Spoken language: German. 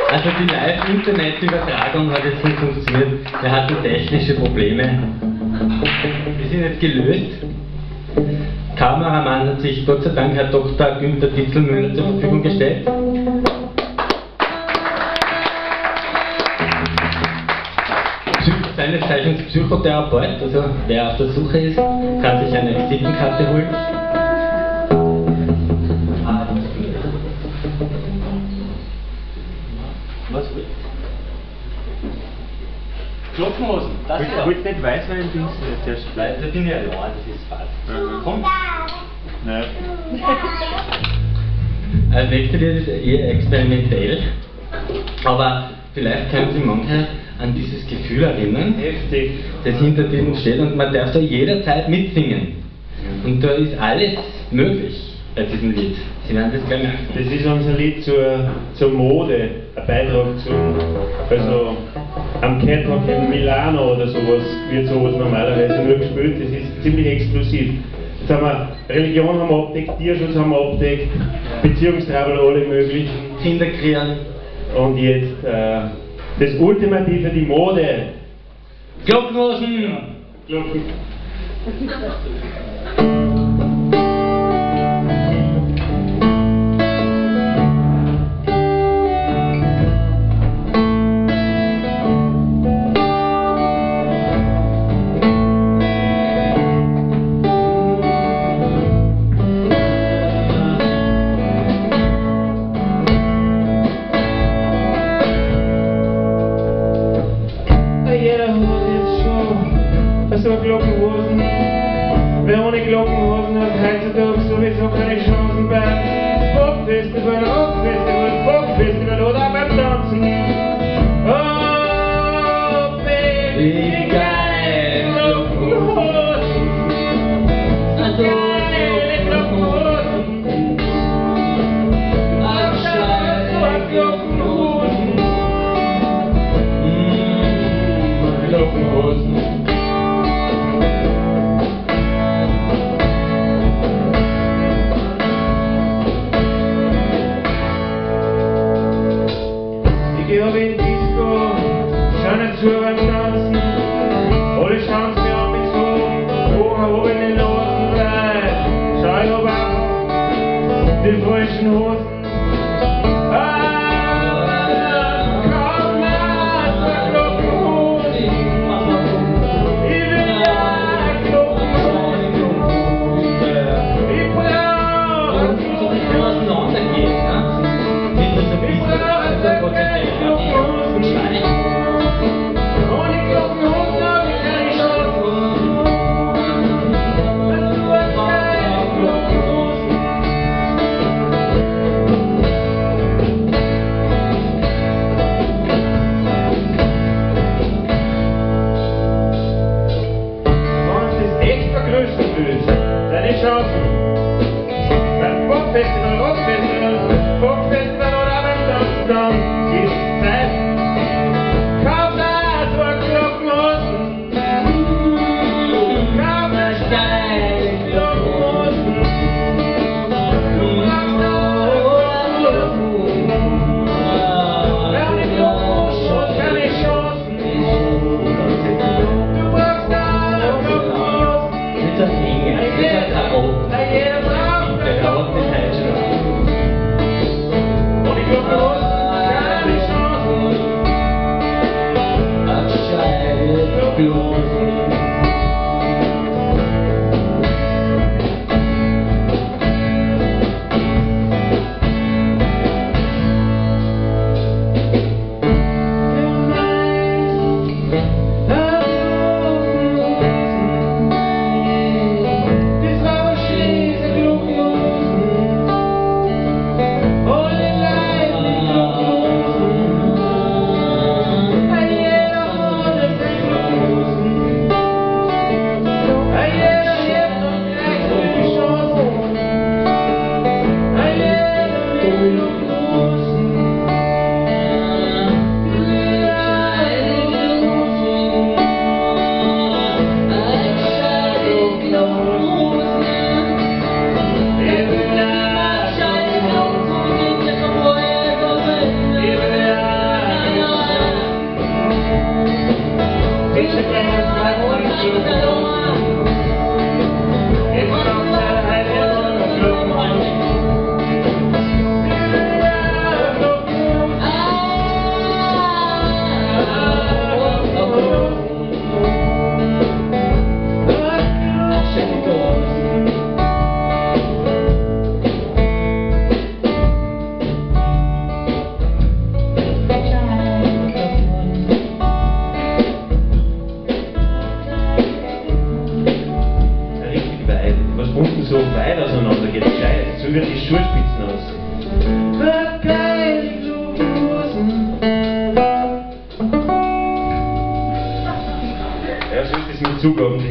Also die Live-Internet-Übertragung hat jetzt nicht funktioniert. Wir hatten technische Probleme. Die sind jetzt gelöst. Kameramann hat sich Gott sei Dank Herr Dr. Günther Ditzelmüller zur Verfügung gestellt. Seines Zeichens Psychotherapeut, also wer auf der Suche ist, kann sich eine Visitenkarte holen. Was? Klopfenhosen, das ist ja. Ich wollte nicht Weißwein-Dings zuerst. Nein, da bin ich allein, das ist fad. Komm. Nein. Das nächste Lied ist eher experimentell, aber vielleicht können Sie manche an dieses Gefühl erinnern, Heftig. das hinter diesem steht, und man darf da jederzeit mitsingen. Und da ist alles möglich bei diesem Lied. Sie werden das gleich merken. Das ist unser Lied zur Mode, ein Beitrag also am Catwalk in Milano oder sowas wird sowas normalerweise nur gespielt, das ist ziemlich exklusiv. Jetzt haben wir Religion haben wir abdeckt, Tierschutz haben wir abdeckt, Beziehungstrabel alle möglichen. Kinder kreieren. Und jetzt das Ultimative, die Mode. Glockenhosen! Ja, Glocken. Jeder hat jetzt schon so Glockenhosen. Wer ohne Glockenhosen hat heutzutage sowieso keine Chancen beim Popfestival, Rockfestival, Folkfestival oder auch beim Tanzen. Oh, Baby, geil, Glockenhosen. Geile Glockenhosen. Ach, scheiße, Glockenhosen. Glockenhosen. Ich geh auf in die Disco, schau nicht zu beim Tanzen. Alle schauen mir an mich so, oben in den Hosen, weil schau ich hab einfach die falschen Hosen. Deine Chancen beim Popfestival, Rockfestival, Folkfestival oder beim Tanzen, dann ist Zeit. Kauf da so ein Glockenhosen, kauf da steile Glockenhosen, du brauchst da Glockenhosen, ohne Glockenhosen keine Chancen, du brauchst da Glockenhosen. Mit der Enge, mit der Karo. gescheit auseinander, geht gescheit, so wird die Schuhspitzen aus. Hab keine Blusen. Ja, so ist es mit Zugaben.